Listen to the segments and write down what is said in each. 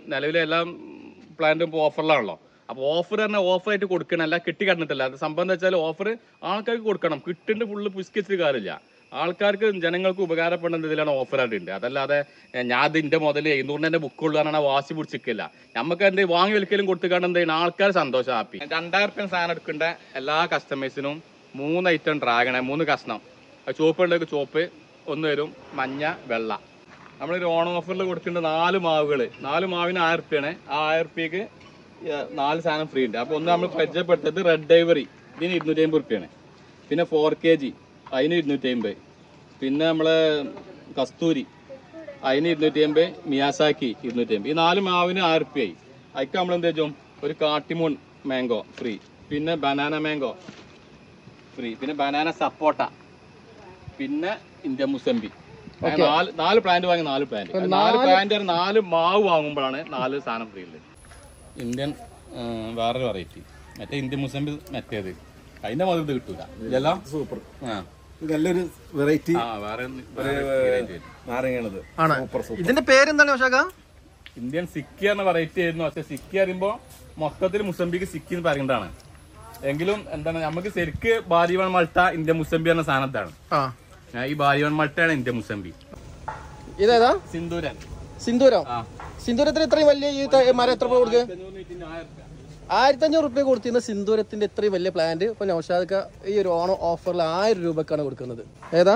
നിലവിലെ എല്ലാം പ്ലാന്റും ഇപ്പോൾ ഓഫറിലാണല്ലോ. അപ്പോൾ ഓഫർ തന്നെ ഓഫറായിട്ട് കൊടുക്കണം, അല്ല കെട്ടി കിടന്നിട്ടില്ല. അത് സംഭവം എന്താ വെച്ചാൽ ഓഫർ ആൾക്കാർക്ക് കൊടുക്കണം. കിട്ടുന്ന ഫുള്ള് പുസ്കിച്ചിട്ട് കാര്യമില്ല. ആൾക്കാർക്ക് ജനങ്ങൾക്ക് ഉപകാരപ്പെടുന്ന ഇതിലാണ് ഓഫറായിട്ടുണ്ട്. അതല്ലാതെ ഞാൻ ഇതിൻ്റെ മുതൽ 700 ബുക്കുള്ളൂ പറഞ്ഞാൽ വാശി പിടിച്ചിരിക്കില്ല. നമുക്ക് എന്ത് വാങ്ങി വിൽക്കലും കൊടുത്തുകൊണ്ട് എന്ത് ചെയ്യുന്ന ആൾക്കാർ സന്തോഷം ഹാപ്പി. 2000 സാധനം എടുക്കേണ്ട എല്ലാ കസ്റ്റമേഴ്സിനും 3 ഐറ്റം ഡ്രാഗണ്, 3 കഷ്ണം. ചുവപ്പ് ഉണ്ടെങ്കിൽ ചുവപ്പ് ഒന്ന് വരും, മഞ്ഞ വെള്ള. നമ്മളൊരു ഓണം ഓഫറിൽ കൊടുക്കേണ്ട 4 മാവുകൾ, 4 മാവിന് 1000 റുപ്യാണ്. ആ 1000 റുപ്യക്ക് 4 സാധനം ഫ്രീ ഉണ്ട്. അപ്പോൾ ഒന്ന് നമ്മൾ പരിചയപ്പെടുത്തത് റെഡ് ഐവറി, ഇതിന് 250 റുപ്യാണ്. പിന്നെ 4 kg അതിന് 250. പിന്നെ നമ്മളെ കസ്തൂരി അതിന് 250, മിയാസാക്കി 250. ഈ 4 മാവിന് 1000 റുപ്യായി. അതിക്ക് നമ്മൾ എന്ത് വെച്ചും ഒരു കാട്ടിമൂൺ മാംഗോ ഫ്രീ, പിന്നെ ബനാന മാംഗോ ഫ്രീ, പിന്നെ ബനാന സപ്പോട്ട, പിന്നെ ഇന്ത്യൻ മുസംബി. 4 പ്ലാന്റ് വാങ്ങി 4 പ്ലാന്റ് 4 മാവ് വാങ്ങുമ്പോഴാണ് 4 സാധനം ഫ്രീ ഉള്ളത്. ഇന്ത്യൻ വേറൊരു വെറൈറ്റി, മറ്റേ ഇന്ത്യൻ മുസംബി മറ്റേത് അതിന്റെ മതി ഇത് കിട്ടൂല. ഇതെല്ലാം സൂപ്പർ, നല്ലൊരു വെറൈറ്റി ഇതിന്റെ പേരെന്താണ്? ഇന്ത്യൻ സിക്കി എന്ന വെറൈറ്റി ആയിരുന്നു. പക്ഷെ സിക്കി അറിയുമ്പോ മൊത്തത്തിൽ മുസംബിക്ക് സിക്കി എന്ന് പറയുന്നതാണ്. എങ്കിലും എന്താണ് നമുക്ക് ശരിക്ക് ബാരിവൺ മൾട്ട ഇന്ത്യൻ മുസംബി എന്ന സാധനത്താണ്. ഈ ബാരിവൺ മൾട്ടയാണ് ഇന്ത്യൻ മുസംബി. ഇതേതാ? സിന്ദൂരൻ. സിന്ദൂരത്തിന് ഇത്രയും വലിയ ഈ മരം എത്ര രൂപ കൊടുക്കുക? 1500 റുപ്യ കൊടുത്തിരുന്ന സിന്ദൂരത്തിന്റെ ഇത്രയും വലിയ പ്ലാന്റ് ഇപ്പൊ നൗഷാദ് ഈ ഒരു ഓണം ഓഫറിൽ 1000 രൂപക്കാണ് കൊടുക്കുന്നത്. ഏതാ?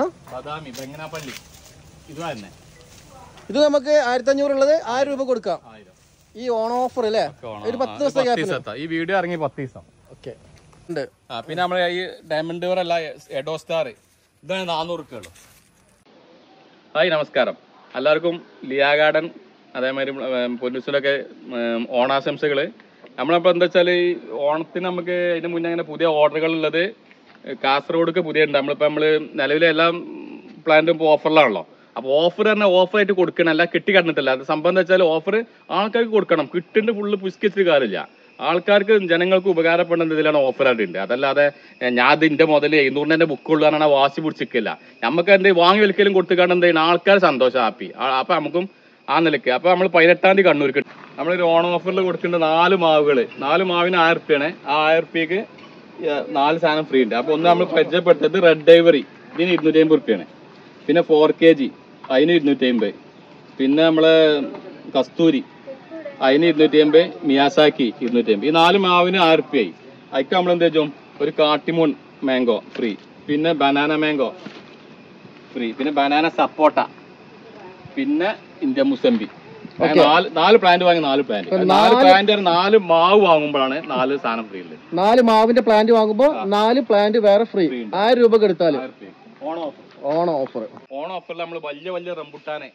ഇത് നമുക്ക് 1500 ഉള്ളത് 1000 രൂപ കൊടുക്കാം ഈ ഓണം ഓഫർ അല്ലേ? ഒരു 10 ദിവസത്തെ ഈ വീഡിയോ ഇറങ്ങി 10 ദിവസം. ഓക്കെ. പിന്നെ നമ്മളെ ഈ ഡയമണ്ട് അല്ല എഡോ സ്റ്റാർ, ഇതാണ് 400 റുപ്യുള്ളൂ. ഹായ്, നമസ്കാരം എല്ലാവർക്കും. ലിയാ ഗാർഡൻ അതേമാതിരി പൊന്നൂസിലൊക്കെ ഓണാശംസകള്. നമ്മളിപ്പോൾ എന്താ വെച്ചാൽ ഈ ഓണത്തിന് നമുക്ക് അതിന് മുന്നേ അങ്ങനെ പുതിയ ഓർഡറുകൾ ഉള്ളത് കാസർഗോഡൊക്കെ പുതിയ ഉണ്ട്. നമ്മൾ നിലവിലെ എല്ലാം പ്ലാന്റും ഇപ്പോൾ ഓഫറിലാണല്ലോ. അപ്പോൾ ഓഫർ തന്നെ ഓഫറായിട്ട് കൊടുക്കണം, അല്ല കെട്ടി കിടന്നിട്ടില്ല. അത് സംഭവം എന്താ വെച്ചാൽ ഓഫർ ആൾക്കാർക്ക് കൊടുക്കണം. കിട്ടുന്ന ഫുള്ള് പുസ്കിച്ചിട്ട് കാര്യമില്ല. ആൾക്കാർക്ക് ജനങ്ങൾക്ക് ഉപകാരപ്പെടുന്ന ഇതിലാണ് ഓഫറായിട്ടുണ്ട്. അതല്ലാതെ ഞാൻ ഇതിൻ്റെ മുതൽ 700 ബുക്കുള്ളൂ പറഞ്ഞാൽ വാശി പിടിച്ചിരിക്കില്ല. നമുക്ക് എന്ത് വാങ്ങി വിൽക്കലും കൊടുത്തുകൊണ്ട് എന്ത് ചെയ്യുന്ന ആൾക്കാർ സന്തോഷം ഹാപ്പി. അപ്പോൾ നമുക്കും ആ നിലയ്ക്ക്. അപ്പോൾ നമ്മൾ 18 കണ്ണൂർക്ക് നമ്മളൊരു ഓണം ഓഫറിൽ കൊടുക്കേണ്ട 4 മാവുകൾ, 4 മാവിന് 1000 റുപ്യാണ്. ആ 1000 റുപ്യക്ക് 4 സാധനം ഫ്രീ ഉണ്ട്. അപ്പോൾ ഒന്ന് നമ്മൾ പരിചയപ്പെടുത്തത് റെഡ് ഐവറി, ഇതിന് 250 റുപ്യാണ്. പിന്നെ 4 kg അതിന് 250. പിന്നെ നമ്മളെ കസ്തൂരി അതിന് 250, മിയാസാക്കി 250. ഈ 4 മാവിന് 1000 റുപ്യായി. അതിക്ക് നമ്മൾ എന്ത് വെച്ചും ഒരു കാട്ടിമൂൺ മാംഗോ ഫ്രീ, പിന്നെ ബനാന മാംഗോ ഫ്രീ, പിന്നെ ബനാന സപ്പോട്ട, പിന്നെ ഇന്ത്യൻ മുസംബി. 4 പ്ലാന്റ് വാങ്ങി 4 പ്ലാന്റ് 4 മാവ് വാങ്ങുമ്പോഴാണ് 4 സാധനം ഫ്രീ ഉള്ളത്. 4 മാവിന്റെ പ്ലാന്റ് വാങ്ങുമ്പോൾ 4 പ്ലാന്റ് വേറെ ഫ്രീ. 1000 രൂപ എടുത്താൽ ഓണം ഓഫറിൽ നമ്മൾ വലിയ റംബുട്ടാനെ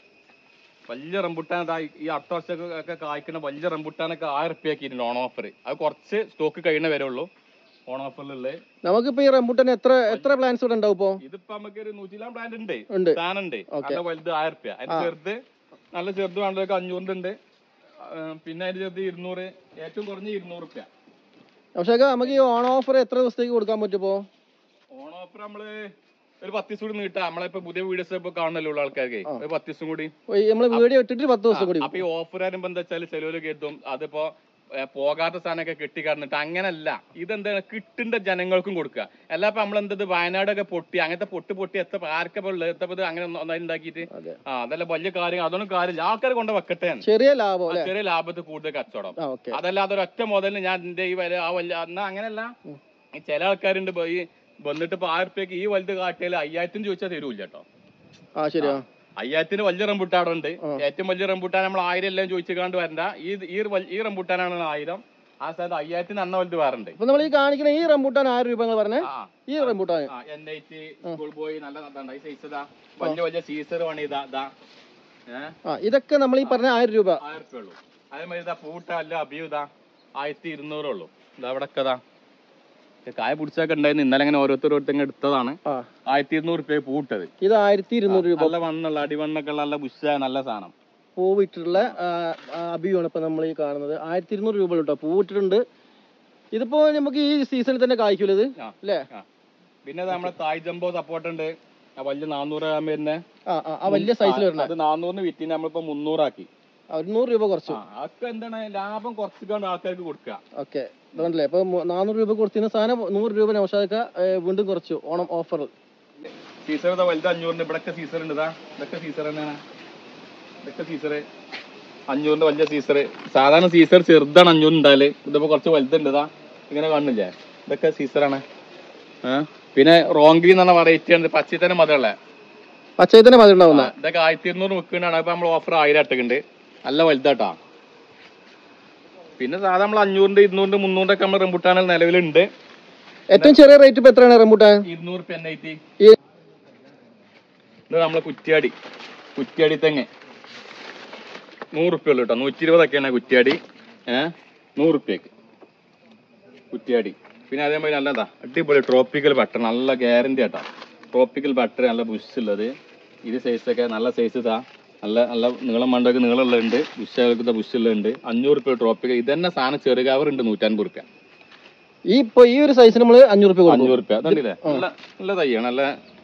ഈ അടുത്ത വർഷമൊക്കെ കായ്ക്കുന്ന വലിയ റംബുട്ടാനൊക്കെ 1000 റുപ്യാക്കിയിട്ടുണ്ട് ഓണം ഓഫർ. അത് കുറച്ച് സ്റ്റോക്ക് കഴിയുന്ന വരെ ഉള്ളൂ ഓണം ഓഫറിലുള്ളത്. നമുക്കിപ്പോ ഈ റംബുട്ടാൻ എത്ര പ്ലാന്റ്സ് ഇവിടെ ഉണ്ടാവും? ഇപ്പൊ ഇതിപ്പോ നമുക്ക് ഒരു 100 പ്ലാന്റ് ഉണ്ട്, സാധനം ഉണ്ട്. നല്ല വലുത് 1000 റുപ്യ, അതിന് ചെറുത് നല്ല ചെറുത് വേണ്ടതൊക്കെ 500 ഉണ്ട്. പിന്നെ അതിന് ചെറുത് 200, ഏറ്റവും കുറഞ്ഞ 200 റുപ്യ. പക്ഷേ നമുക്ക് ഈ ഓണം ഓഫർ എത്ര ദിവസത്തേക്ക് കൊടുക്കാൻ പറ്റുമോ? ഓണം ഓഫർ നമ്മള് ഒരു 10 ദിവസം കൂടി നീട്ടാം. നമ്മളിപ്പോ പുതിയ വീഡിയോസ് ഇപ്പൊ കാണണല്ലോ ഉള്ള ആൾക്കാർക്ക് ഒരു 10 ദിവസം കൂടി നമ്മള് വീഡിയോ ഇട്ടിട്ട് 10 ദിവസം കൂടി. അപ്പൊ ഈ ഓഫർ വരുമ്പോ എന്താ വെച്ചാൽ ചെലവര് കരുതും അതിപ്പോ പോകാത്ത സാധനമൊക്കെ കെട്ടിക്കാറുന്നിട്ട്. അങ്ങനല്ല, ഇതെന്താണ് കിട്ടേണ്ട ജനങ്ങൾക്കും കൊടുക്കുക. അല്ല ഇപ്പൊ നമ്മളെന്തത് വയനാടൊക്കെ പൊട്ടി അങ്ങനത്തെ പൊട്ടി എത്ര ആർക്കപ്പോ ഉള്ളത് അങ്ങനെ ഒന്നായി ഉണ്ടാക്കിയിട്ട് അതല്ല വലിയ കാര്യം. അതൊന്നും കാര്യമില്ല, ആൾക്കാർ കൊണ്ട് വെക്കട്ടെ. ചെറിയ ലാഭത്തിൽ കൂടുതൽ കച്ചവടം. അതല്ല അതൊരൊറ്റ മുതലിന് ഞാൻ എന്റെ ഈ വരെ ആ വലിയ എന്നാ അങ്ങനെയല്ല. ചില ആൾക്കാരുണ്ട് ഈ വന്നിട്ട് ഇപ്പൊ 1000 റുപ്യക്ക് ഈ വലുത് കാട്ടിയാൽ 5000 ചോദിച്ചാൽ തരൂല്ല കേട്ടോ. 5000 വലിയ റംബുട്ടാൻ ഉണ്ട്. ഏറ്റവും വലിയ റംബുട്ടാൻ നമ്മൾ 1000 എല്ലാം ചോദിച്ചുകൊണ്ട് വരണ്ട. ഈ റംബുട്ടാനാണ് 1000. ആ സ്ഥലത്ത് 5000 അന്ന വലുത് വേറുണ്ട്. നമ്മൾ ഈ കാണിക്കുന്ന ഈ റംബുട്ടാൻ 1000 രൂപ പറഞ്ഞേ. ഈ റംബുട്ടാൻ NIT സ്കൂൾ ബോയ് നല്ല ഈ സൈസ് ഇതാ, വലിയ സീസർ ആണ്. ഇതൊക്കെ നമ്മൾ ഈ പറഞ്ഞ 1000 രൂപ ഉള്ളൂ. അതേമാതിരി ഇതാ പൂട്ട അല്ല അഭിയുതാ 1200 ഉള്ളൂ. ഇതാ അവിടെ കായ പിടിച്ചൊക്കെ ഉണ്ടായിരുന്നു. ഇന്നലെ അങ്ങനെ ഓരോരുത്തരോരുത്തങ്ങ് എടുത്തതാണ്. 1200 റുപ്യ പൂട്ടത്. ഇത് 1200 രൂപ. നല്ല വണ്ണുള്ള അടിവണ്ണൊക്കെ ഉള്ള നല്ല ബുഷായ നല്ല സാധനം പൂവിട്ടുള്ള അഭിയാണ് ഇപ്പൊ നമ്മൾ ഈ കാണുന്നത്. 1200 രൂപ കേട്ടോ പൂവിട്ടിട്ടുണ്ട്. ഇതിപ്പോ നമുക്ക് ഈ സീസണിൽ തന്നെ കായ്ക്കൂല ഇത് അല്ലേ? പിന്നെ നമ്മളെ തായ് ജംബോ സപ്പോർട്ട് ഉണ്ട്, വലിയ 400 ഗ്രാം വരുന്ന വലിയ സൈസിൽ വരുന്നത്. അത് 400 വിറ്റിന് നമ്മളിപ്പോ 300 ആക്കി. 100 രൂപ കുറച്ചു. അതൊക്കെ എന്താണ് ലാഭം കുറച്ചിട്ടാണ് ആൾക്കാർക്ക് കൊടുക്കുക. ഓക്കെ, അതുകൊണ്ടല്ലേ ഇപ്പൊ 400 രൂപ കൊടുത്തിരുന്ന സാധനം 100 രൂപ നൗഷാദക്ക വീണ്ടും കുറച്ചു ഓണം ഓഫർ. സീസർ വലുത് 500, ഇവിടൊക്കെ സീസർ ഉണ്ട്. ഇതൊക്കെ സീസർ തന്നെയാണ്. ഇതൊക്കെ സീസർ 500 വലിയ സീസർ. സാധാരണ സീസർ ചെറുതാണ് 500 ഉണ്ടാല്. ഇതിപ്പോ കുറച്ച് വലുതുണ്ട്. ഇങ്ങനെ കാണുന്നില്ലേ, ഇതൊക്കെ സീസറാണ്. പിന്നെ റോങ്കി എന്ന് പറഞ്ഞ വെറൈറ്റി ആണ്. പച്ചയിൽ തന്നെ മധുരമുള്ള പച്ചയിൽ തന്നെ മധുരം ഉണ്ടാവുന്ന ഇതൊക്കെ 1200 വിൽക്കുന്നതാണ്. അപ്പൊ നമ്മൾ ഓഫർ 1000 ഇട്ടുണ്ട്. നല്ല വലുതാട്ടാ. പിന്നെ സാധാരണ നമ്മൾ 500, 200, 300 ഒക്കെ നമ്മൾ റംബുട്ടാൻ നിലവിലുണ്ട്. ഏറ്റവും ചെറിയ റേറ്റ് ഇപ്പൊ എത്രയാണ് റംബുട്ടാൻ? 200 NIT. ഇത് നമ്മളെ കുറ്റ്യാടി തെങ്ങ് 100 റുപ്യ ഉള്ളു കേട്ടോ. 120 ഒക്കെയാണ് കുറ്റ്യാടി. 100 റുപ്യക്ക് കുറ്റ്യാടി. പിന്നെ അതേമാതിരി നല്ലതാ അടിപൊളി ട്രോപ്പിക്കൽ ബട്ടർ, നല്ല ഗ്യാരണ്ടി ആട്ടാ. ട്രോപ്പിക്കൽ ബട്ടർ നല്ല ബുഷ് ഉള്ളത്. ഇത് സൈസൊക്കെ നല്ല സൈസ് നല്ല നല്ല നീളം മണ്ടൊക്കെ നീളമുള്ളതുണ്ട്. ബുഷ് ബുഷുള്ളതുണ്ട്. 500 റുപ്യ ട്രോപ്പിക്കൽ. ഇത് തന്നെ സാധനം ചെറു കവർ ഉണ്ട് 150 റുപ്യ. ഈ ഒരു സൈസിന് നമ്മള് 500 റുപ്യ 500 റുപ്യ അതല്ലേ നല്ല തയ്യാണ്. നല്ല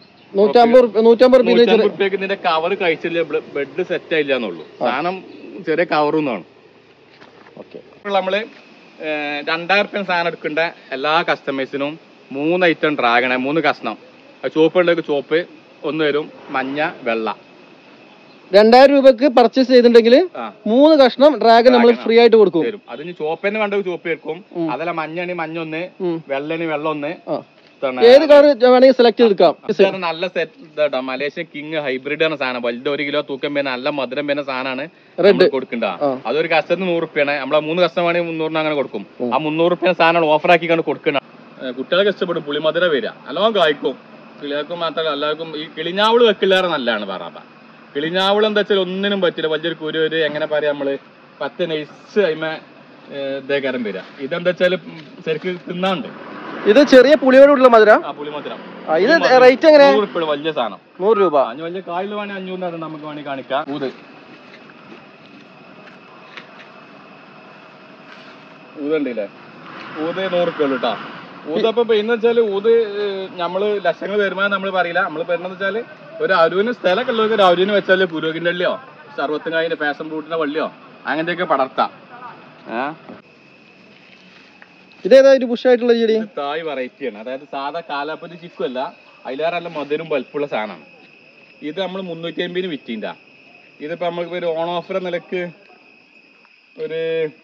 150 റുപ്യക്ക് ഇതിന്റെ കവർ കഴിച്ചില്ല, ബെഡ് സെറ്റ് ആയില്ല എന്നുള്ളൂ. സാധനം ചെറിയ കവറൊന്നാണ്. ഓക്കെ, നമ്മള് 2000 റുപ്യ സാധനം എടുക്കേണ്ട എല്ലാ കസ്റ്റമേഴ്സിനും 3 ഐറ്റം ഡ്രാഗണ്, 3 കഷ്ണം. ചുവപ്പ് ഉണ്ടെങ്കിൽ ചുവപ്പ് ഒന്ന് വരും, മഞ്ഞ വെള്ള. 2000 രൂപക്ക് പർച്ചേസ് ചെയ്തിട്ടുണ്ടെങ്കിൽ 3 കഷ്ണം ഡ്രാഗൺ നമ്മൾ ഫ്രീ ആയിട്ട് കൊടുക്കും. അതിന് ചുവപ്പന്നെ വേണ്ടത് ചുവപ്പ് എടുക്കും. അതല്ല മഞ്ഞാണ് മഞ്ഞ ഒന്ന്, വെള്ളന് വെള്ളം ഒന്ന്. ഏത് കളർ വേണമെങ്കിൽ സെലക്ട് ചെയ്തെടുക്കാം. നല്ല സെറ്റ് മലേഷ്യൻ കിങ് ഹൈബ്രിഡ് ആണ് സാധനം. വലുത് 1 കിലോ തൂക്കം വരുന്ന നല്ല മധുരം വരുന്ന സാധനമാണ് റെഡ് കൊടുക്കണ്ട. അതൊരു കസ്റ്റത്തിന് 100 റുപ്യാണ്. നമ്മളെ 3 കസ്റ്റമാണെങ്കിൽ 300 അങ്ങനെ കൊടുക്കും. ആ 300 റുപ്യ സാധനം ഓഫർ ആക്കിക്കാണ് കൊടുക്കണം. കുട്ടികളൊക്കെ ഇഷ്ടപ്പെടും. പുളിമധുര വരിക നല്ലോണം കായ്ക്കും. കിളികൾക്കും മാത്രമല്ല എല്ലാവർക്കും. ഈ കിളിഞ്ഞാവള് വെക്കില്ലാറ് നല്ലതാണ് പറയാ. കിളിഞ്ഞാവള് എന്താ വെച്ചാൽ ഒന്നിനും പറ്റില്ല. വലിയൊരു കുരു എങ്ങനെ പറയാ നമ്മള് 10 നൈസ് അയിമ ഇതേക്കാരം വരിക. ഇതെന്താ വെച്ചാല് ശരിക്ക് തിന്നാണ്ട്. ഇത് ചെറിയ പുളിയോടുള്ള മധുരം. പുളിമധുരം. ഇത് റേറ്റ് എങ്ങനെ? 100 റുപ്യ വലിയ സാധനം. 100 രൂപ. വലിയ കായൽ വേണേ 500 നമുക്ക് വേണമെങ്കിൽ കാണിക്കാം. ഊതുണ്ടല്ലേ, ഊത് 100 റുപ്യ ഉള്ളു കേട്ടാ. ഊതപ്പൊ എന്ന് വെച്ചാല് നമ്മള് ലക്ഷങ്ങൾ വരുമാനം നമ്മള് പറയില്ല. നമ്മള് വരുന്നത് വെച്ചാല് ഒരു അരുവിന് സ്ഥലമൊക്കെ ഉള്ളവർക്ക് ഒരു അരുവിന് വെച്ചാല് പുരോഗിന്റെ വള്ളിയോ സർവത്തുകായിന്റെ ഫാഷൻ ഫ്രൂട്ടിന്റെ വള്ളിയോ അങ്ങനത്തെയൊക്കെ പടർത്താം. ഇതേതാ ഒരു ബുഷായിട്ടുള്ള ചെടി? തായ് വെറൈറ്റിയാണ്. അതായത് സാധാ കാലാപ്പതി ചിക്കുമല്ല, അതിലേറെ നല്ല മധുരം വലുപ്പുള്ള സാധനമാണ്. ഇത് നമ്മൾ 350 വിറ്റിൻ്റെ. ഇതിപ്പോ നമ്മൾക്ക് ഒരു ഓൺ ഓഫർ നിലക്ക് ഒരു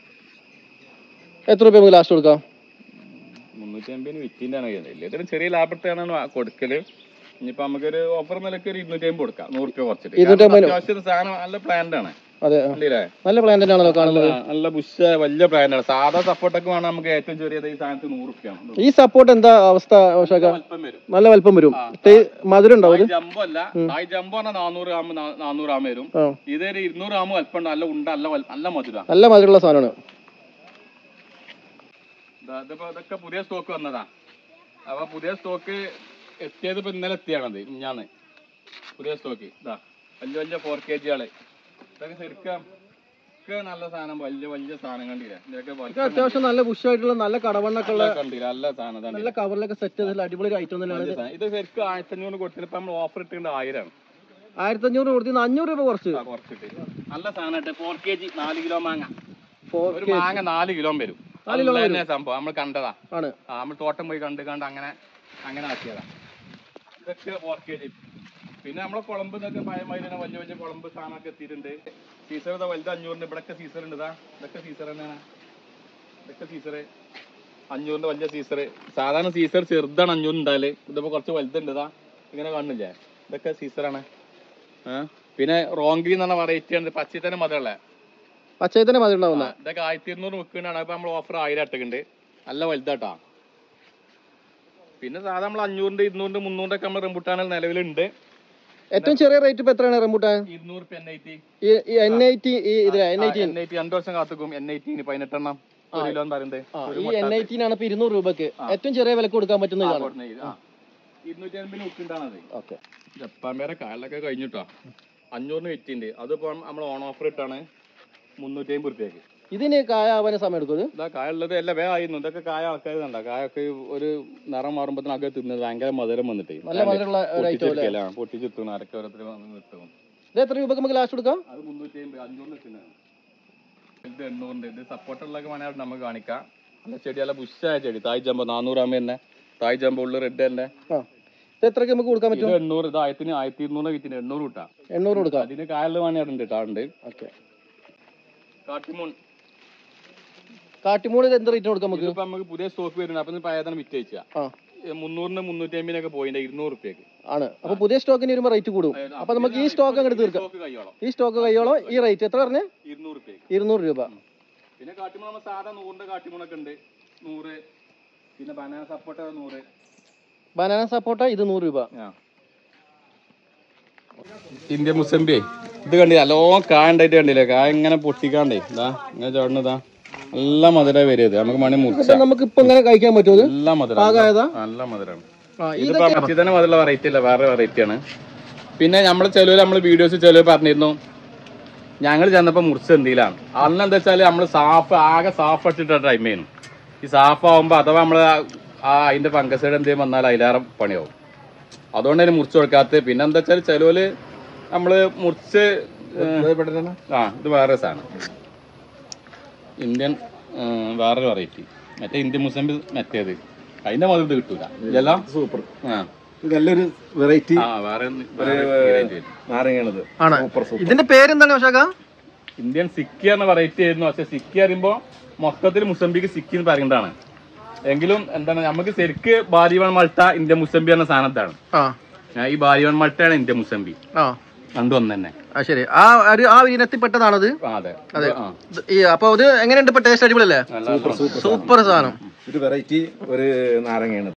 എത്ര രൂപ ലാസ്റ്റ് കൊടുക്കാം? 350 വിറ്റിൻ്റെ ആണ്. ഇതിന് ചെറിയ ലാഭത്താണ് കൊടുക്കല്. ഇനിയിപ്പോ നമുക്കൊരു ഓഫർ നിലക്ക് ഒരു 250 കൊടുക്കാം. 100 റുപ്യ കുറച്ചിട്ട്. അത്യാവശ്യം സാധനം നല്ല പ്ലാന്റ് ആണ്. നല്ല പ്ലാന്റ് ആണല്ലോ കാണുന്നത്. നല്ല ബുഷ വലിയ പ്ലാന്റ് ആണ്. സാധാ സപ്പോർട്ടൊക്കെ വേണം നമുക്ക് ഏറ്റവും ചെറിയത് ഈ സാധനത്തിന് 100 റുപ്യാണ്. ഈ സപ്പോർട്ട് എന്താ അവസ്ഥ? നല്ല വലിപ്പം വരും. മധുരം ഉണ്ടാവും. ജംബോ അല്ല, ജംബോ പറഞ്ഞാൽ 400 ഗ്രാം വരും. ഇതൊരു 200 ഗ്രാം വലിപ്പം. നല്ല ഉണ്ട, നല്ല മധുരം, നല്ല മധുരമുള്ള സാധനമാണ്. ഇതൊക്കെ പുതിയ സ്റ്റോക്ക് വന്നതാ. അപ്പൊ പുതിയ സ്റ്റോക്ക് എത്തിയത് ഇപ്പൊ ഇന്നലെ എത്തിയാണത്. ഞാന് പുതിയ സ്റ്റോക്ക് ഇതാ വലിയ വലിയ 4 kg ആള്. ഇതൊക്കെ ശരിക്കും നല്ല സാധനം, വലിയ വലിയ സാധനം കണ്ടില്ലേ. ഇതൊക്കെ അത്യാവശ്യം നല്ല ബുഷായിട്ടുള്ള നല്ല കടവണ്ണൊക്കെ ഉള്ള കണ്ടില്ല. നല്ല സാധനം, നല്ല കവറിലൊക്കെ സെറ്റ് ചെയ്തിട്ടുള്ള അടിപൊളി ഐറ്റം തന്നെയാണ്. ഇത് ശരിക്കും 1500 കൊടുത്തിട്ട് ഇപ്പൊ നമ്മൾ ഓഫർ ഇട്ടുണ്ട് 1000 ആണ്. 1500 കൊടുത്ത് 500 രൂപ കുറച്ചിട്ട് നല്ല സാധനം. 4 kg 4 കിലോ മാങ്ങ. ഒരു മാങ്ങ 4 കിലോ വരും. സംഭവം നമ്മൾ കണ്ടതാ. നമ്മൾ തോട്ടം പോയി കണ്ട് അങ്ങനെ ആക്കിയതാ. ഇതൊക്കെ 4 kg. പിന്നെ നമ്മളെ കുളമ്പ് ഇതൊക്കെ പഴയമാതിരി വലിയ വലിയ കുളമ്പ് സാധനമൊക്കെ എത്തിയിട്ടുണ്ട്. സീസർ വലുത് 500. ഇവിടൊക്കെ സീസർ ഉണ്ട്. ഇതൊക്കെ സീസർ തന്നെയാണ്. ഇതൊക്കെ സീസർ 500 വലിയ സീസർ. സാധാരണ സീസർ ചെറുതാണ് 500 ഉണ്ടാല്. ഇതിപ്പോ കുറച്ച് വലുതുണ്ട്. ഇങ്ങനെ കാണുന്നില്ലേ, ഇതൊക്കെ സീസറാണ്. പിന്നെ റോങ്കി എന്ന് പറഞ്ഞ വെറൈറ്റി ആണ്. പച്ചയിൽ തന്നെ മധുരമുള്ള പച്ചയിൽ തന്നെ മധുരം ഉണ്ടാവുന്ന ഇതൊക്കെ 1200 വിൽക്കുന്നതാണ്. അപ്പൊ നമ്മൾ ഓഫർ 1000 ഇട്ടുണ്ട്. നല്ല വലുതാട്ടാ. പിന്നെ സാധാരണ നമ്മൾ 500, 200, 300 ഒക്കെ നമ്മൾ റംബുട്ടാൻ നിലവിലുണ്ട്. ഏറ്റവും ചെറിയ റേറ്റ് ഇപ്പൊ എത്രയാണ് റംബുട്ടാൻ? 200 NIT. NIT 2 വർഷം കാത്തുക്കും. NIT 18 എണ്ണം 1 കിലോ പറയുന്നത്. ഈ NIT ആണ് ഇപ്പൊ 200 രൂപക്ക് ഏറ്റവും ചെറിയ വില കൊടുക്കാൻ പറ്റുന്നതാണ്. 250 വിൽക്കുന്നതാണത്. ഓക്കെ. ജപ്പാൻ പേരെ കായലൊക്കെ കഴിഞ്ഞിട്ടോ 500 വിറ്റിണ്ട്. അതിപ്പോ നമ്മൾ ഓൺ ഓഫർ ഇട്ടാണ് 350 റുപ്യക്ക്. ഇതിന് കായ ആവാൻ സമയം എടുക്കും. ഇതാ കായ ഉള്ളത് എല്ലാം വേ ആയിരുന്നു. ഇതൊക്കെ കായ ആൾക്കാർ കണ്ട കായൊക്കെ ഒരു നിറം മാറുമ്പോ അകത്ത് തിന്നത് ഭയങ്കര മധുരം വന്നിട്ട് പൊട്ടിച്ചിട്ടും അരക്ക് ഓരോരുത്തർ കിട്ടും. ഇത് എത്ര രൂപക്ക് നമുക്ക് ലാസ്റ്റ് കൊടുക്കാം? അത് 350. 500 കിട്ടുന്നതാണ്. ഇത് 800 ഇത് സപ്പോർട്ടുള്ളതൊക്കെ വേണമെങ്കിൽ നമുക്ക് കാണിക്കാം. നല്ല ചെടി, നല്ല ബുഷായ ചെടി. തായ് ജമ്പോ 400 ആകുമ്പോൾ തന്നെ തായ് ജമ്പോ ഉള്ള റെഡ് തന്നെ. ഇത് എത്രക്ക് നമുക്ക് കൊടുക്കാൻ പറ്റും? 800. ഇത് 1200 കിട്ടിന് 800 കിട്ടാം. 800 കൊടുക്കാം. അതിന് കായലിൽ വേണേണ്ട് ഇട്ടാണ്ട്. ഓക്കെ. കാട്ടിമൂൺ ഇത് എന്ത് റേറ്റ് കൊടുക്കാം നമുക്ക്? ഇപ്പൊ നമുക്ക് പുതിയ സ്റ്റോക്ക് വരുന്നുണ്ട്. അപ്പൊ പഴയതാണ് വിറ്റ് വെച്ചാ 300 350 പോയിന്റ് 200 റുപ്യക്ക് ആണ്. അപ്പൊ പുതിയ സ്റ്റോക്കിന് വരുമ്പോ റേറ്റ് കൂടും. അപ്പൊ നമുക്ക് ഈ സ്റ്റോക്ക് അങ്ങോട്ട് തീർക്കാം. ഈ സ്റ്റോക്ക് കയ്യോളം ഈ റേറ്റ് എത്ര പറഞ്ഞേ? 200 രൂപ. പിന്നെ കാട്ടിമൂൺ നമ്മൾ സാധാ 100 കാട്ടിമൂണൊക്കെ ഉണ്ട് 100. പിന്നെ ബനാന സപ്പോട്ട 100. ബനാന സപ്പോട്ട ഇത് 100 രൂപ. ഇന്ത്യൻ മുസംബി ഇത് കണ്ടി നല്ലോ കായ ഉണ്ടായിട്ട് കണ്ടില്ലേ? കായ ഇങ്ങനെ പൊട്ടിക്കാണ്ടേ ഇതാ ഇങ്ങനെ ചോടണതാ. നല്ല മധുര വരും. നമുക്ക് മണി മുറിച്ച നമുക്ക് ഇപ്പൊ ഇങ്ങനെ കഴിക്കാൻ പറ്റുമോ? നല്ല മധുര, നല്ല മധുരമാണ്. ഇതിപ്പോ തന്നെ മധുര വെറൈറ്റി അല്ല, വേറെ വെറൈറ്റി ആണ്. പിന്നെ നമ്മള് നമ്മള് വീഡിയോസ് ചിലവ് പറഞ്ഞിരുന്നു ഞങ്ങൾ ചെന്നപ്പോ മുറിച്ച് എന്തിലാണ്. അന്ന് എന്താ വെച്ചാല് നമ്മള് ആകെ സാഫ് അടിച്ചിട്ട ടൈം ചെയ്യുന്നു. ഈ സാഫ് ആവുമ്പോ അഥവാ നമ്മള് അതിന്റെ ഫംഗസൈഡ് എന്തെങ്കിലും വന്നാൽ അതിലേറെ പണിയാവും. അതുകൊണ്ട് തന്നെ മുറിച്ച് കൊടുക്കാത്ത. പിന്നെ എന്താ വെച്ചാൽ ചിലവര് നമ്മള് മുറിച്ച് ഇത് വേറെ സാധനം ഇന്ത്യൻ വേറൊരു വെറൈറ്റി. മറ്റേ ഇന്ത്യൻ മുസംബി മറ്റേത് അതിന്റെ മധുര ഇത് കിട്ടൂല. ഇതെല്ലാം സൂപ്പർ. നല്ലൊരു വെറൈറ്റി നാരങ്ങയാണത്. ഇതിന്റെ പേരെന്താണ് പക്ഷേ? ഇന്ത്യൻ സിക്കി എന്ന വെറൈറ്റി ആയിരുന്നു. പക്ഷെ സിക്കി അറിയുമ്പോ മൊത്തത്തിൽ മുസംബിക്ക് സിക്കി എന്ന് പറയുന്നതാണ്. എങ്കിലും എന്താണ് നമുക്ക് ശരിക്ക് ബാരിവൺ മൾട്ട ഇന്ത്യൻ മുസംബി എന്ന സാധനത്താണ്. ഈ ബാരിവൺ മൾട്ടയാണ് ഇന്ത്യൻ മുസംബി. രണ്ടും ഒന്ന് തന്നെ. ശരി. ആ ഇനത്തിൽപ്പെട്ടതാണത്. അതെ അതെ. അപ്പൊ ഇത് എങ്ങനെയുണ്ട്? ഇപ്പൊ ടേസ്റ്റ് അടിപൊളിയല്ലേ? സൂപ്പർ സാധനം. ഒരു വെറൈറ്റി ഒരു നാരങ്ങയാണ്.